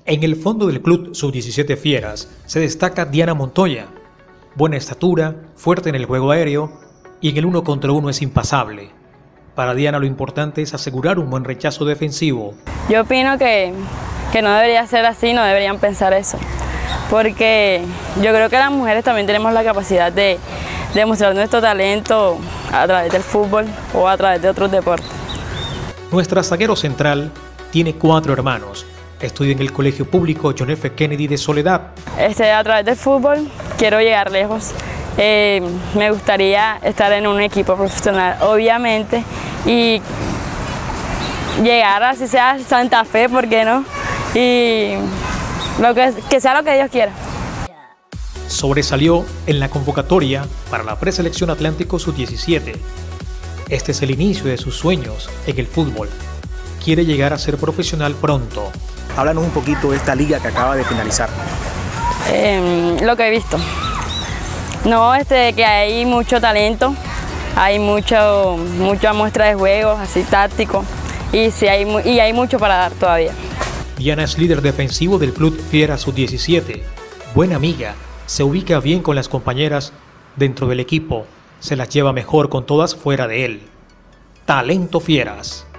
En el fondo del club Sub-17 Fieras se destaca Diana Montoya. Buena estatura, fuerte en el juego aéreo y en el 1 contra 1 es impasable. Para Diana lo importante es asegurar un buen rechazo defensivo. Yo opino que no debería ser así, no deberían pensar eso. Porque yo creo que las mujeres también tenemos la capacidad de demostrar nuestro talento a través del fútbol o a través de otros deportes. Nuestra zaguero central tiene 4 hermanos. Estudia en el colegio público John F. Kennedy de Soledad. A través del fútbol quiero llegar lejos. Me gustaría estar en un equipo profesional, obviamente, y llegar así sea a Santa Fe, ¿por qué no? Y que sea lo que Dios quiera. Sobresalió en la convocatoria para la preselección Atlántico Sub-17. Este es el inicio de sus sueños en el fútbol. Quiere llegar a ser profesional pronto. Háblanos un poquito de esta liga que acaba de finalizar. Lo que he visto. No, que hay mucho talento, hay mucha muestra de juegos, así táctico, y hay mucho para dar todavía. Diana es líder defensivo del club Fieras Sub-17. Buena amiga, se ubica bien con las compañeras dentro del equipo, se las lleva mejor con todas fuera de él. Talento Fieras.